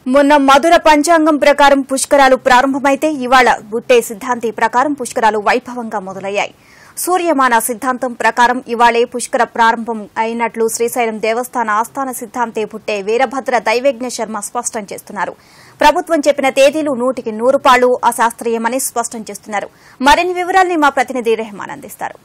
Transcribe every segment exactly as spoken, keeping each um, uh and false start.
మొన్న మధుర పంచాంగం ప్రకారం పుష్కరాలు ప్రారంభమైతే ఇవాళ బుట్టే సిద్ధాంతి ప్రకారం పుష్కరాలు వైభవంగా మొదలయ్యాయి. సూర్యమాన సిద్ధాంతం ప్రకారం ఇవాళే పుష్కర ప్రారంభం అయినట్లు శ్రీశైలం దేవస్థాన ఆస్థాన సిద్ధాంతి బుట్టే వీరభద్ర దైవేజ్ఞ శర్మ స్పష్టం చేస్తున్నారు. ప్రభుత్వం చెప్పిన తేదీలు నూటికి నూరు పాళ్లు అశాస్త్రీయమని స్పష్టం చేస్తున్నారు. మరిన్ని వివరాల్ని మా ప్రతినిధి రెహమాన్ అందిస్తారు.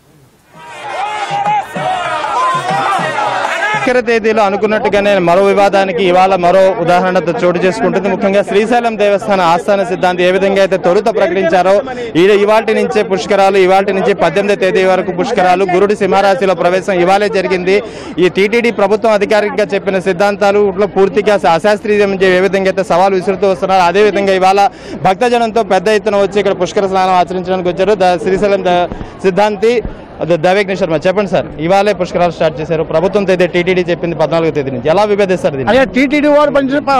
పుష్కర తేదీలో అనుకున్నట్టుగానే మరో వివాదానికి ఇవాళ మరో ఉదాహరణతో చోటు చేసుకుంటుంది. ముఖ్యంగా శ్రీశైలం దేవస్థాన ఆస్థాన సిద్ధాంతి ఏ విధంగా అయితే తొలుత ప్రకటించారో ఇవాటి నుంచే పుష్కరాలు, ఇవాటి నుంచి పద్దెనిమిదో తేదీ వరకు పుష్కరాలు, గురుడి సింహరాశిలో ప్రవేశం ఇవాళే జరిగింది. ఈ టీటీడీ ప్రభుత్వం అధికారికంగా చెప్పిన సిద్ధాంతాలు పూర్తిగా అశాస్త్రీయం ఏ విధంగా అయితే సవాల్ విసురుతూ వస్తున్నారు. అదేవిధంగా ఇవాళ భక్తజనంతో పెద్ద ఎత్తున వచ్చి ఇక్కడ పుష్కర స్నానం ఆచరించడానికి వచ్చారు. శ్రీశైలం సిద్ధాంతి దైవేజ్ఞ శర్మ, చెప్పండి సార్, ఇవాళే పుష్కరాలు స్టార్ట్ చేశారు. ప్రభుత్వం తేదీ టీటీడీ చెప్పింది పద్నాలుగో తేదీ నుంచి, ఎలా విభేదిస్తారు? అదే టీటీడీ వారు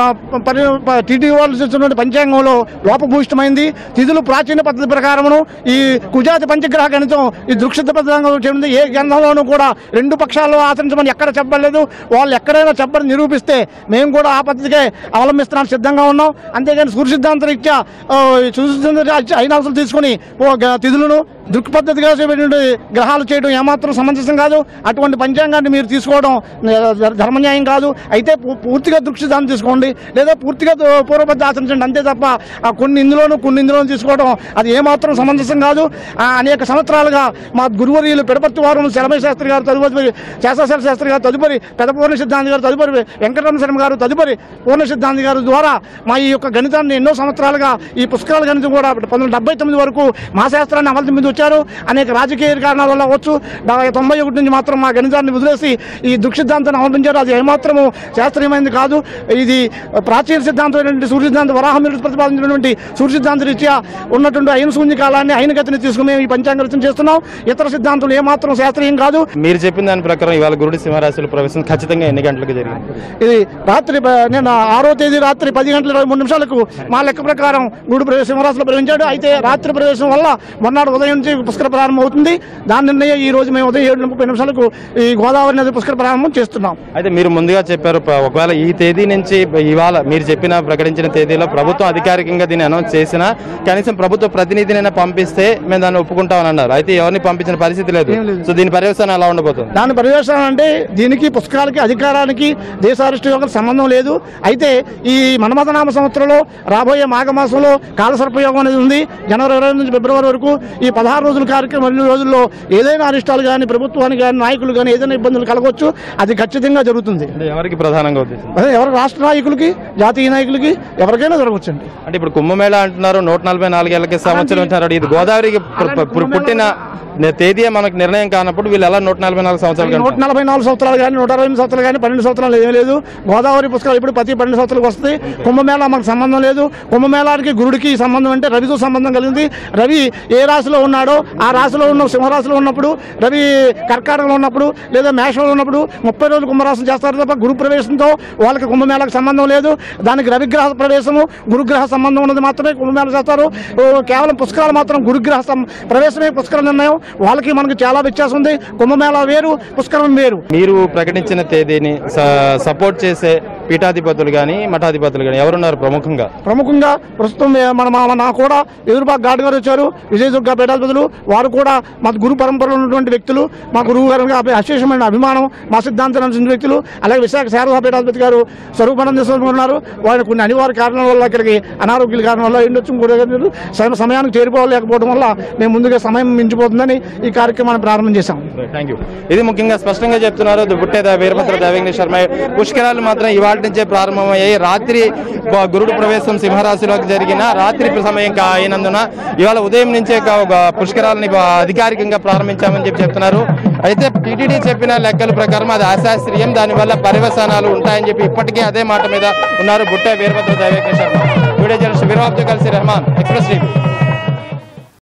టీటీడీ వాళ్ళు చేస్తున్న పంచాంగంలో లోపభూయిష్టమైంది. తిథులు ప్రాచీన పద్ధతి ప్రకారమును ఈ కుజాతి పంచగ్రహ గణితం ఈ దృక్షిత పద్ధతి చెప్పింది. ఏ గ్రంథంలోనూ కూడా రెండు పక్షాల్లో ఆచరించమని ఎక్కడ చెప్పలేదు. వాళ్ళు ఎక్కడైనా చెప్పని నిరూపిస్తే మేము కూడా ఆ పద్ధతికే అవలంబిస్తున్నాం, సిద్ధంగా ఉన్నాం. అంతేగాని సూర్య సిద్ధాంత రీత్యా సూర్య సిద్ధాంత ఐనాంశాలు తీసుకుని తిథులను దృక్పద్ధతిగా గ్రహాలు చేయడం ఏమాత్రం సమంజసం కాదు. అటువంటి పంచాంగాన్ని మీరు తీసుకోవడం ధర్మన్యాయం కాదు. అయితే పూర్తిగా దృక్సిద్ధాంతం తీసుకోండి, లేదా పూర్తిగా పూర్వపద్ధతి ఆచరించండి, అంతే తప్ప కొన్ని ఇందులోనూ కొన్ని ఇందులోనూ తీసుకోవడం అది ఏమాత్రం సమంజసం కాదు. అనేక సంవత్సరాలుగా మా గురువర్యులు పెడపర్తి వారం శరమయ్య శాస్త్రి గారు, తదుపరి శాస్త్రశాస్త్రి శాస్త్రి గారు, తదుపరి పెద్ద పూర్ణ సిద్ధాంతి గారు, తదుపరి వెంకటరమణ శర్మ గారు, తదుపరి పూర్ణ సిద్ధాంతి గారు ద్వారా మా ఈ యొక్క గణితాన్ని ఎన్నో సంవత్సరాలుగా ఈ పుష్కరాల గణితం కూడా పంతొమ్మిది డెబ్బై తొమ్మిది వరకు మా శాస్త్రాన్ని అమలు మీద వచ్చారు. అనేక రాజకీయ కారణాల వల్ల అవ్వచ్చు, తొంభై ఒకటి నుంచి మాత్రం మా గణితాన్ని వదిలేసి ఈ దృక్సిద్ధాంతాన్ని అవలంబించారు. అది ఏమాత్రము శాస్త్రీయమైనది కాదు. ఇది ప్రాచీన సిద్ధాంతం సూర్య సిద్ధాంతం వరాహమిరుడు ప్రతిపాదించినటువంటి సూర్య సిద్ధాంత రీత్యా ఉన్నటువంటి అయిన శూన్య కాలాన్ని అయినగతిని తీసుకుని మేము ఈ పంచాంగ రచన చేస్తున్నాం. ఇతర సిద్ధాంతాలు ఏమాత్రం శాస్త్రీయం కాదు. మీరు చెప్పిన దాని ప్రకారం ఇవాళ గురుడి సింహరాశిలో ప్రవేశం ఖచ్చితంగా ఎన్ని గంటలకు జరిగింది? ఇది రాత్రి నేను ఆరో తేదీ రాత్రి పది గంటల ఇరవై మూడు నిమిషాలకు మా లెక్క ప్రకారం గురుడు సింహరాశిలో ప్రవేశించాడు. అయితే రాత్రి ప్రవేశం వల్ల మొన్నటి ఉదయం నుంచి పుష్కర ప్రారంభం అవుతుంది. దాని నిర్ణయం ఈ రోజు మేము ఉదయం ఏడు ముప్పై నిమిషాలకు ఈ గోదావరి నది పుష్కర ప్రారంభం చేస్తున్నాం. అయితే మీరు ముందుగా చెప్పారు ఒకవేళ ఈ తేదీ నుంచి ఇవాళ మీరు చెప్పిన ప్రకటించిన తేదీలో ప్రభుత్వం అధికారికంగా దీన్ని అనౌన్స్ చేసినా కనీసం ప్రభుత్వ ప్రతినిధినైనా పంపిస్తే మేము దాన్ని ఒప్పుకుంటామని అన్నారు. అయితే ఎవరిని పంపించిన పరిస్థితి లేదు. సో దీని పర్యవసానం ఎలా ఉండబోతుంది? దాని పర్యవసానం అంటే దీనికి పుష్కరాలకి అధికారానికి దేశారిష్టి యోగం సంబంధం లేదు. అయితే ఈ మన్మథనామ సంవత్సరంలో రాబోయే మాఘమాసంలో కాలసర్పయోగం అనేది ఉంది. జనవరి ఇరవై నుంచి ఫిబ్రవరి వరకు ఈ పదహారు రోజుల కార్యక్రమం రెండు రోజుల్లో ఏదైనా అరిష్టాలు కానీ ప్రభుత్వానికి కానీ నాయకులు కానీ ఏదైనా ఇబ్బందులు కలగవచ్చు. అది ఖచ్చితంగా జరుగుతుంది. ఎవరికి ప్రధానంగా అదే ఎవరు రాష్ట్ర నాయకులకి, జాతీయ నాయకులకి, ఎవరికైనా జరగవచ్చండి. అంటే ఇప్పుడు కుంభమేళా అంటున్నారు, నూట నలభై నాలుగేళ్లకి సంవత్సరం అంటున్నారు. ఇది గోదావరికి పుట్టిన తేదీ మనకు నిర్ణయం కానప్పుడు వీళ్ళు ఎలా నూట నలభై నాలుగు సంవత్సరాలు నూట నలభై నాలుగు సంవత్సరాలు కానీ నూట అరవై సంవత్సరాలు కానీ పన్నెండు సంవత్సరాలు ఏమీ లేదు. గోదావరి పుష్కరాలు ఇప్పుడు ప్రతి పన్నెండు సంవత్సరాలకు వస్తుంది. కుంభమేళా మనకు సంబంధం లేదు. కుంభమేళానికి గురుడికి సంబంధం అంటే రవితో సంబంధం కలిగింది. రవి ఏ రాశిలో ఉన్నాడో ఆ రాశిలో ఉన్న సింహరాశిలో ఉన్నప్పుడు, రవి కర్కాటకంలో ఉన్నప్పుడు లేదా మేషంలో ఉన్నప్పుడు ముప్పై రోజులు కుంభరాశం చేస్తారు తప్ప గురు ప్రవేశంతో వాళ్ళకి కుంభమేళాకు సంబంధం లేదు. దానికి రవిగ్రహ ప్రవేశము గురుగ్రహ సంబంధం ఉన్నది మాత్రమే కుంభమేళా చేస్తారు. కేవలం పుష్కరాలు మాత్రం గురుగ్రహ ప్రవేశమే పుష్కర నిర్ణయం. వాళ్ళకి మనకి చాలా వ్యత్యాసం ఉంది. కుంభమేళా వేరు, పుష్కరం వేరు. మీరు ప్రకటించిన తేదీని సపోర్ట్ చేసే పీఠాధిపతులు కానీ మఠాధిపతులు కానీ ఎవరున్నారు? ప్రముఖంగా ప్రముఖంగా ప్రస్తుతం మన నా కూడా ఎదురుబాగ్ ఘాట్ గారు వచ్చారు, విజయ దుర్గా పీఠాధిపతులు. వారు కూడా మా గురు పరంపరలో ఉన్నటువంటి వ్యక్తులు, మా గురువు గారు అశేషమైన అభిమానం, మా సిద్ధాంతం చెందిన వ్యక్తులు. అలాగే విశాఖ శారదా పీఠాధిపతి గారు స్వరూపానందేశ్వరం ఉన్నారు. వారు కొన్ని అనివార్య కారణాల వల్ల ఇక్కడికి అనారోగ్యాల కారణం వల్ల ఎండొచ్చు సమయానికి చేరిపోలేకపోవడం వల్ల మేము ముందుగా సమయం మించిపోతుందని ఈ కార్యక్రమాన్ని ప్రారంభం చేశాం. Thank you. ఇది ముఖ్యంగా స్పష్టంగా చెప్తున్నారు బుట్టే వీరభద్ర దైవేజ్ఞ శర్మ. పుష్కరాలు మాత్రం ఇవాళ నుంచే ప్రారంభమయ్యాయి. రాత్రి గురుడు ప్రవేశం సింహరాశిలోకి జరిగిన రాత్రి సమయం అయినందున ఇవాళ ఉదయం నుంచే పుష్కరాలని అధికారికంగా ప్రారంభించామని చెప్పి చెప్తున్నారు. అయితే టీటీడీ చెప్పిన లెక్కల ప్రకారం అది అశాస్త్రీయం, దానివల్ల పర్యవసానాలు ఉంటాయని చెప్పి ఇప్పటికే అదే మాట మీద ఉన్నారు బుట్టే వీరభద్ర దైవేజ్ఞ శర్మ. వీడియో జర్నలిస్ట్ వీరబాబుతో కలిసి రెహమాన్, ఎక్స్ప్రెస్ టీవీ.